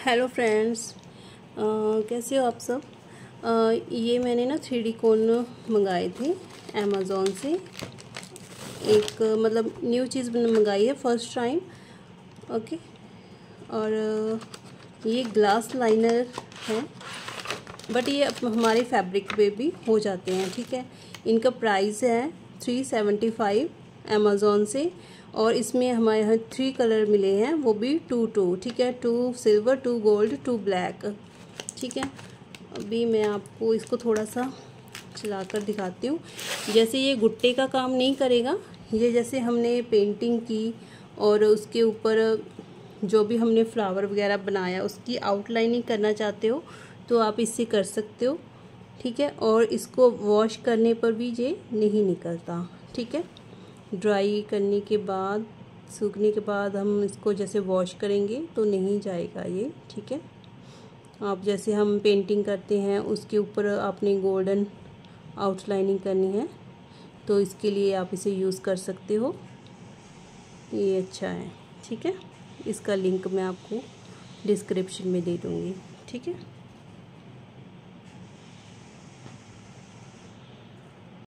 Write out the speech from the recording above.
Hello friends, कैसे हो आप सब। ये मैंने ना 3D कोन मंगाए थे अमेज़ोन से। एक मतलब न्यू चीज़ मंगाई है फर्स्ट टाइम। ओके। और ये ग्लास लाइनर है, बट ये हमारे फैब्रिक पे भी हो जाते हैं। ठीक है। इनका प्राइस है 375 अमेज़ोन से। और इसमें हमारे यहाँ 3 कलर मिले हैं, वो भी 2 ठीक है। 2 सिल्वर, 2 गोल्ड, 2 ब्लैक। ठीक है। अभी मैं आपको इसको थोड़ा सा चलाकर दिखाती हूँ। जैसे ये गुट्टे का काम नहीं करेगा, ये जैसे हमने पेंटिंग की और उसके ऊपर जो भी हमने फ्लावर वगैरह बनाया उसकी आउटलाइनिंग करना चाहते हो तो आप इससे कर सकते हो। ठीक है। और इसको वॉश करने पर भी ये नहीं निकलता। ठीक है। ड्राई करने के बाद, सूखने के बाद हम इसको जैसे वॉश करेंगे तो नहीं जाएगा ये। ठीक है। आप जैसे हम पेंटिंग करते हैं उसके ऊपर आपने गोल्डन आउटलाइनिंग करनी है तो इसके लिए आप इसे यूज़ कर सकते हो। ये अच्छा है। ठीक है। इसका लिंक मैं आपको डिस्क्रिप्शन में दे दूँगी। ठीक है।